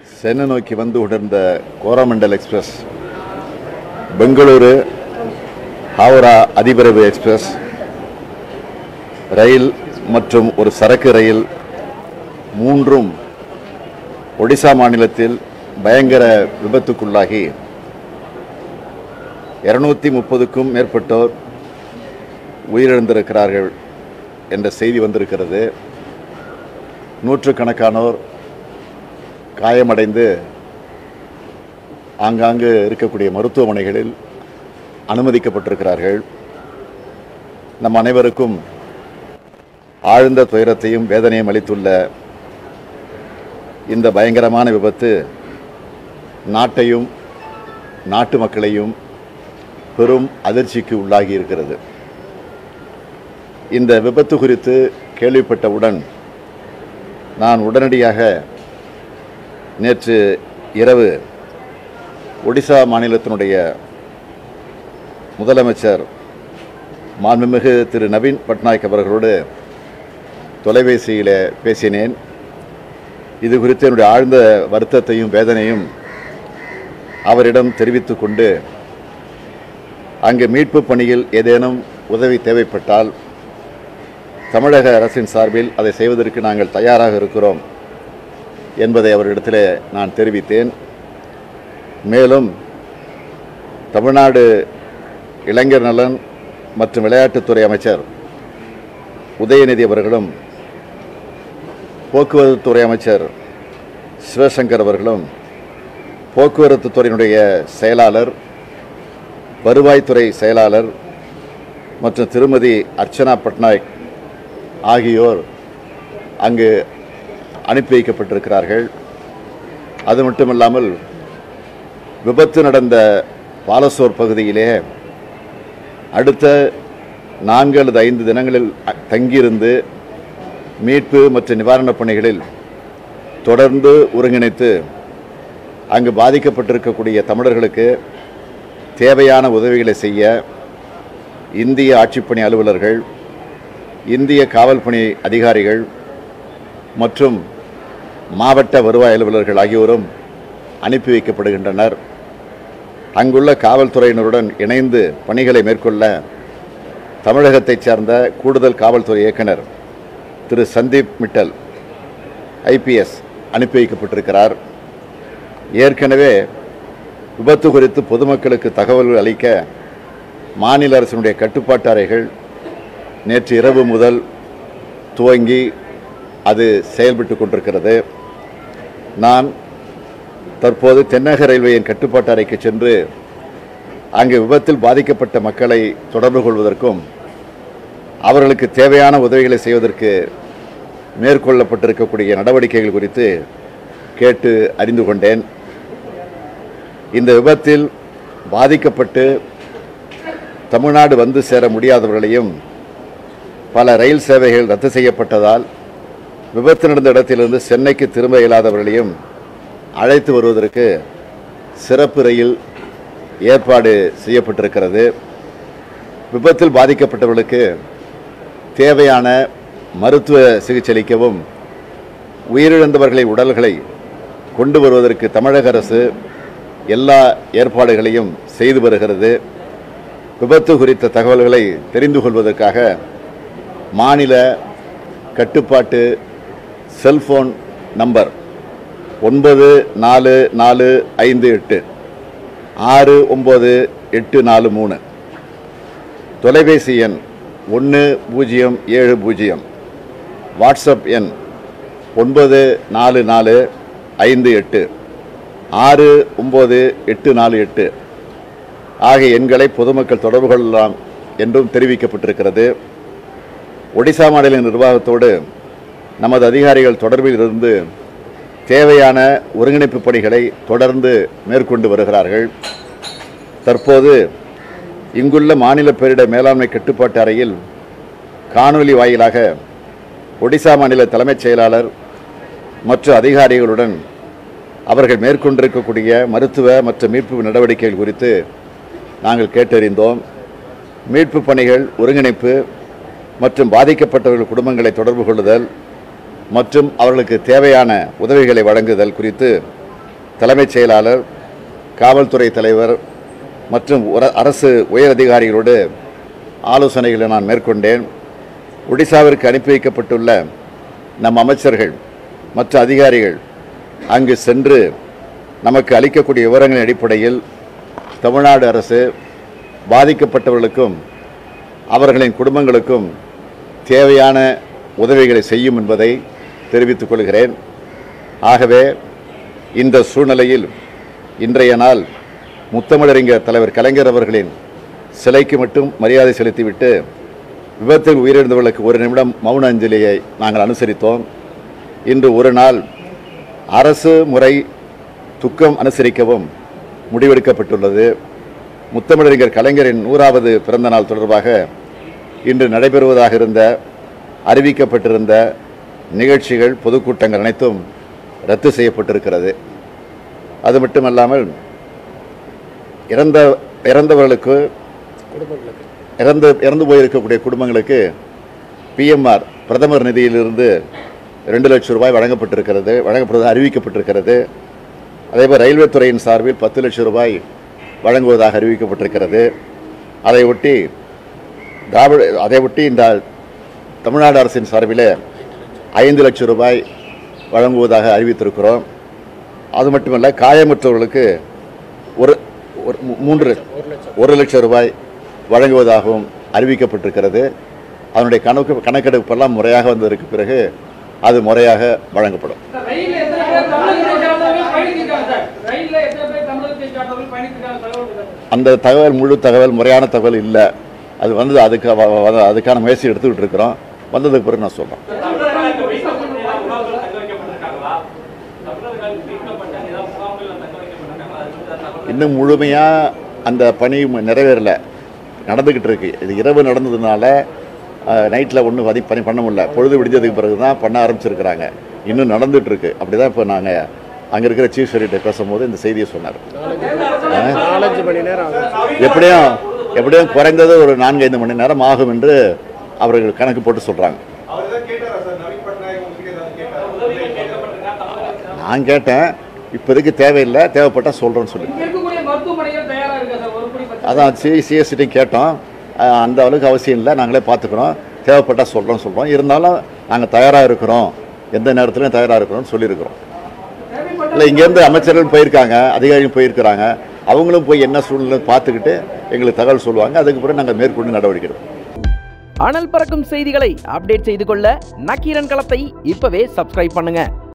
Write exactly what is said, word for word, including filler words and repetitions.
சென்னை நோக்கி வந்து உடர்ந்த கோரமண்டல் எக்ஸ்பிரஸ், பெங்களூரு ஹவுரா அதிவிரைவு எக்ஸ்பிரஸ் ரயில் மற்றும் ஒரு சரக்கு ரயில் மூன்றும் ஒடிசா மாநிலத்தில் பயங்கர விபத்துக்குள்ளாகி இருநூத்தி முப்பதுக்கும் மேற்பட்டோர் உயிரிழந்திருக்கிறார்கள் என்ற செய்தி வந்திருக்கிறது. நூற்றுக்கணக்கானோர் காயமடைந்து ஆங்காங்கு இருக்கக்கூடிய மருத்துவமனைகளில் அனுமதிக்கப்பட்டிருக்கிறார்கள். நம் அனைவருக்கும் ஆழ்ந்த துயரத்தையும் வேதனையும் அளித்துள்ள இந்த பயங்கரமான விபத்து நாட்டையும் நாட்டு மக்களையும் பெரும் அதிர்ச்சிக்கு உள்ளாகி இருக்கிறது. இந்த விபத்து குறித்து கேள்விப்பட்டவுடன் நான் உடனடியாக நேற்று இரவு ஒடிசா மாநிலத்தினுடைய முதலமைச்சர் மாண்புமிகு திரு நவீன் பட்நாயக் அவர்களோடு தொலைபேசியில் பேசினேன். இது குறித்து என்னுடைய ஆழ்ந்த வருத்தத்தையும் வேதனையும் அவரிடம் தெரிவித்து கொண்டு அங்கு மீட்பு பணியில் ஏதேனும் உதவி தேவைப்பட்டால் தமிழக அரசின் சார்பில் அதை செய்வதற்கு நாங்கள் தயாராக இருக்கிறோம் என்பதை அவரிடத்தில் நான் தெரிவித்தேன். மேலும் தமிழ்நாடு இளைஞர் நலன் மற்றும் விளையாட்டுத்துறை அமைச்சர் உதயநிதி அவர்களும் போக்குவரத்துத்துறை அமைச்சர் சிவசங்கர் அவர்களும் போக்குவரத்து துறையினுடைய செயலாளர், வருவாய்த்துறை செயலாளர் மற்றும் திருமதி அர்ச்சனா பட்நாயக் ஆகியோர் அங்கு அனுப்பி வைக்கப்பட்டிருக்கிறார்கள். அது மட்டுமல்லாமல் விபத்து நடந்த பாலசோர் பகுதியிலே அடுத்த நான்கு அல்லது ஐந்து தினங்களில் தங்கியிருந்து மீட்பு மற்றும் நிவாரணப் பணிகளில் தொடர்ந்து ஒருங்கிணைத்து அங்கு பாதிக்கப்பட்டிருக்கக்கூடிய தமிழர்களுக்கு தேவையான உதவிகளை செய்ய இந்திய ஆட்சிப்பணி அலுவலர்கள், இந்திய காவல் பணி அதிகாரிகள் மற்றும் மாவட்ட வருவாய் அலுவலர்கள் ஆகியோரும் அனுப்பி வைக்கப்படுகின்றனர். அங்குள்ள காவல்துறையினருடன் இணைந்து பணிகளை மேற்கொள்ள தமிழகத்தைச் சேர்ந்த கூடுதல் காவல்துறை இயக்குனர் திரு சந்தீப் மிட்டல் ஐபிஎஸ் அனுப்பி வைக்கப்பட்டிருக்கிறார். ஏற்கனவே விபத்து குறித்து பொதுமக்களுக்கு தகவல்கள் அளிக்க மாநில அரசினுடைய கட்டுப்பாட்டு அறைகள் நேற்று இரவு முதல் துவங்கி அது செயல்பட்டு கொண்டிருக்கிறது. நான் தற்போது தென்னக ரயில்வேயின் கட்டுப்பாட்டு அறைக்கு சென்று அங்கு விபத்தில் பாதிக்கப்பட்ட மக்களை தொடர்பு கொள்வதற்கும் அவர்களுக்கு தேவையான உதவிகளை செய்வதற்கு மேற்கொள்ளப்பட்டிருக்கக்கூடிய நடவடிக்கைகள் குறித்து கேட்டு அறிந்து கொண்டேன். இந்த விபத்தில் பாதிக்கப்பட்டு தமிழ்நாடு வந்து சேர முடியாதவர்களையும் பல ரயில் சேவைகள் ரத்து செய்யப்பட்டதால் விபத்து நடந்த இடத்திலிருந்து சென்னைக்கு திரும்ப இயலாதவர்களையும் அழைத்து வருவதற்கு சிறப்பு ரயில் ஏற்பாடு செய்யப்பட்டிருக்கிறது. விபத்தில் பாதிக்கப்பட்டவர்களுக்கு தேவையான மருத்துவ சிகிச்சை அளிக்கவும் உயிரிழந்தவர்களின் உடல்களை கொண்டு வருவதற்கு தமிழக அரசு எல்லா ஏற்பாடுகளையும் செய்து வருகிறது. விபத்து குறித்த தகவல்களை தெரிந்து கொள்வதற்காக மாநில கட்டுப்பாட்டு செல்போன் நம்பர் ஒன்பது நாலு நாலு ஐந்து எட்டு ஆறு ஒம்பது எட்டு நாலு மூணு, தொலைபேசி எண் ஒன்று பூஜ்ஜியம் ஏழு பூஜ்ஜியம், வாட்ஸ்அப் எண் ஒன்பது நாலு நாலு ஐந்து எட்டு ஆறு ஒம்பது எட்டு நாலு எட்டு ஆகிய எண்களை பொதுமக்கள் தொடர்பு கொள்ளலாம் என்றும் தெரிவிக்கப்பட்டிருக்கிறது. ஒடிசா மாநில நிர்வாகத்தோடு நமது அதிகாரிகள் தொடர்பில் இருந்து தேவையான ஒருங்கிணைப்பு பணிகளை தொடர்ந்து மேற்கொண்டு வருகிறார்கள். தற்போது இங்குள்ள மாநில பேரிடர் மேலாண்மை கட்டுப்பாட்டு அறையில் காணொலி வாயிலாக ஒடிசா மாநில தலைமைச் செயலாளர் மற்றும் அதிகாரிகளுடன் அவர்கள் மேற்கொண்டிருக்கக்கூடிய மருத்துவ மற்றும் மீட்பு நடவடிக்கைகள் குறித்து நாங்கள் கேட்டறிந்தோம். மீட்பு பணிகள் ஒருங்கிணைப்பு மற்றும் பாதிக்கப்பட்டவர்கள் குடும்பங்களை தொடர்பு கொள்ளுதல் மற்றும் அவர்களுக்கு தேவையான உதவிகளை வழங்குதல் குறித்து தலைமைச் செயலாளர், காவல்துறை தலைவர் மற்றும் அரசு உயர் அதிகாரிகளோடு ஆலோசனைகளை நான் மேற்கொண்டேன். ஒடிசாவிற்கு அனுப்பி வைக்கப்பட்டுள்ள நம் அமைச்சர்கள் மற்ற அதிகாரிகள் அங்கு சென்று நமக்கு அளிக்கக்கூடிய விவரங்களின் அடிப்படையில் தமிழ்நாடு அரசு பாதிக்கப்பட்டவர்களுக்கும் அவர்களின் குடும்பங்களுக்கும் தேவையான உதவிகளை செய்யும் என்பதை தெரிவித்துக் கொள்கிறேன். ஆகவே இந்த சூழ்நிலையில் இன்றைய நாள் முத்தமிழறிஞர் தலைவர் கலைஞர் அவர்களின் சிலைக்கு மட்டும் மரியாதை செலுத்திவிட்டு விபத்தில் உயிரிழந்தவர்களுக்கு ஒரு நிமிடம் மௌன அஞ்சலியை நாங்கள் அனுசரித்தோம். இன்று ஒரு நாள் அரசு முறை துக்கம் அனுசரிக்கவும் முடிவெடுக்கப்பட்டுள்ளது. முத்தமிழறிஞர் கலைஞரின் நூறாவது பிறந்த நாள் தொடர்பாக இன்று நடைபெறுவதாக இருந்த அறிவிக்கப்பட்டிருந்த நிகழ்ச்சிகள், பொதுக்கூட்டங்கள் அனைத்தும் ரத்து செய்யப்பட்டிருக்கிறது. அது மட்டுமல்லாமல் இறந்த இறந்தவர்களுக்கு இறந்து இறந்து போயிருக்கக்கூடிய குடும்பங்களுக்கு பிஎம்ஆர் பிரதமர் நிதியிலிருந்து ரெண்டு லட்சம் ரூபாய் வழங்கப்பட்டிருக்கிறது வழங்கப்படுவது அறிவிக்கப்பட்டிருக்கிறது. அதேபோல் ரயில்வே துறையின் சார்பில் பத்து லட்சம் ரூபாய் வழங்குவதாக அறிவிக்கப்பட்டிருக்கிறது. அதை ஒட்டி திராவிட அதை ஒட்டி இந்த தமிழ்நாடு அரசின் சார்பில் ஐந்து லட்சம் ரூபாய் வழங்குவதாக அறிவித்திருக்கிறோம். அது மட்டுமல்ல, காயமற்றவர்களுக்கு ஒரு மூன்று ஒரு லட்சம் ரூபாய் வழங்குவதாகவும் அறிவிக்கப்பட்டிருக்கிறது. அதனுடைய கணக்கு கணக்கெடுப்பெல்லாம் முறையாக வந்ததற்கு பிறகு அது முறையாக வழங்கப்படும். அந்த தகவல் முழு தகவல் முறையான தகவல் இல்லை. அது வந்து அதுக்கு அதுக்கான முயற்சி எடுத்துக்கிட்டு இருக்கிறோம். வந்ததுக்கு பிறகு நான் சொல்கிறேன். இன்னும் முழுமையாக அந்த பணி நிறைவேறல, நடந்துக்கிட்டு இருக்கு. இது இரவு நடந்ததுனால நைட்டில் ஒன்றும் பதி பணி பண்ண முடியல. பொழுது விடிஞ்சதுக்கு பிறகு தான் பண்ண ஆரம்பிச்சிருக்கிறாங்க. இன்னும் நடந்துட்டு இருக்கு. அப்படி தான் இப்போ நாங்கள் அங்கே இருக்கிற சீஃப் செக்ரட்டரி பேசும்போது இந்த செய்தியை சொன்னார். எப்படியும் எப்படியும் குறைந்தது ஒரு நான்கு ஐந்து மணி நேரம் ஆகும் என்று அவர்கள் கணக்கு போட்டு சொல்கிறாங்க. நான் கேட்டேன், இப்போதைக்கு தேவையில்லை, தேவைப்பட்டால் சொல்கிறேன்னு சொல்லி. அதான் சி சிஎஸ்சிட்டையும் கேட்டோம். அந்த அளவுக்கு அவசியம் இல்லை, நாங்களே பார்த்துக்கிறோம், தேவைப்பட்டால் சொல்கிறோன்னு சொல்கிறோம். இருந்தாலும் நாங்கள் தயாராக இருக்கிறோம், எந்த நேரத்துலையும் தயாராக இருக்கிறோம்னு சொல்லியிருக்கிறோம். இல்லை, இங்கேருந்து அமைச்சர்கள் போயிருக்காங்க, அதிகாரிகள் போயிருக்கிறாங்க. அவங்களும் போய் என்ன சூழ்நிலை பார்த்துக்கிட்டு எங்களுக்கு தகவல் சொல்லுவாங்க. அதுக்கு பிறகு நாங்கள் மேற்கொண்டு நடவடிக்கை எடுப்போம். அனல் பறக்கும் செய்திகளை அப்டேட் செய்து கொள்ள நக்கீரன் களத்தை இப்பவே சப்ஸ்கிரைப் பண்ணுங்க.